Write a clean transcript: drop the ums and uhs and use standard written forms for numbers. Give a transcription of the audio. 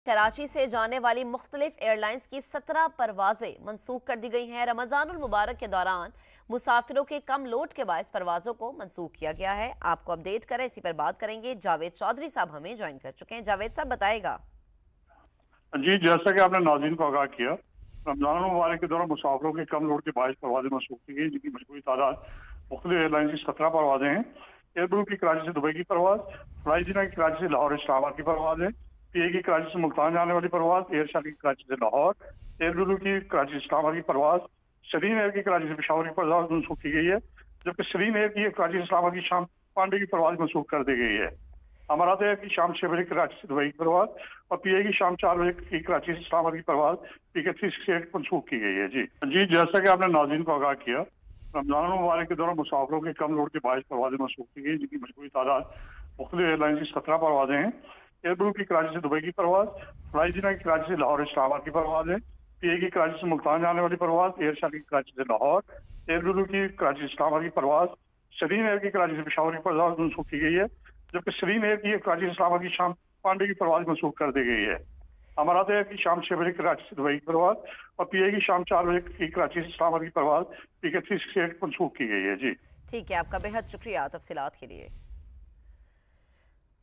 कराची से जाने वाली मुख्तलिफ एयरलाइंस की 17 परवाजें मनसूख कर दी गई हैं। रमजानुल मुबारक के दौरान मुसाफिरों के कम लोड के बायस परवाजों को मनसूख किया गया है। आपको अपडेट करें, इसी पर बात करेंगे। जावेद चौधरी साहब हमें ज्वाइन कर चुके हैं। जावेद साहब बताएगा। जी, जैसा कि आपने नाज़रीन को आगाह किया, रमजान मुबारक के दौरान मुसाफिरों के कम लोड के बायस परवाजें मनसूख की गई, जिनकी मजबूरी तादाद मुख्तलिफ एयरलाइन की 17 परवाजें हैं। एयरब्लू की कराची से दुबई की परवाज, फ्लाईजीना की कराची से लाहौर इस्लामाबाद की परवाज है, पीए की कराची से मुल्तान जाने वाली परवाज, एयरशाल की कराची से लाहौर, एयरब्लू की कराची से इस्लामाबाद की परवाज, शरीन एयर की कराची से पेशावर की परवाज मनसूख की गई है, जबकि शरीन एयर की कराची से इस्लामाबाद की शाम पांडे की परवाज मनसूख कर दी गई है। अमारात एयर की शाम 6 बजे कराची से दुबई की परवाज और पीए की शाम 4 बजे की कराची से इस्लामाबाद की परवाज पीके 368 मनसूख की गई है। जी, जैसा कि आपने नाज़रीन को आगाह किया, रमजान मुबारक के दौरान मुसाफिरों के कम लोड के बायस परवाजें मनसूख की गई, जिनकी मजबूरी तादाद मुख्तलिफ एयरलाइन की 17 परवाजें हैं। एयरब्लू की कराची से दुबई की परवाज, फ्लाईजीना की कराची से लाहौर इस्लामाबाद की परवाज है, पीए की कराची से मुल्तान जाने वाली परवाज, एयरशाल की कराची से लाहौर, एयरब्लू की कराची से इस्लामाबाद की परवाज, शरीन एयर की कराची से पेशावर की परवाज मनसूख की गई है, जबकि शरीन एयर की कराची से इस्लामाबाद की शाम पांडे की परवाज मनसूख कर दी गई है। अमारात एयर की शाम 6 बजे कराची से दुबई की परवाज और पीए की शाम 4 बजे की कराची से इस्लामाबाद की परवाज पीके 368 मनसूख की गई है। जी, ठीक है, आपका बेहद शुक्रिया तफसीलात के लिए।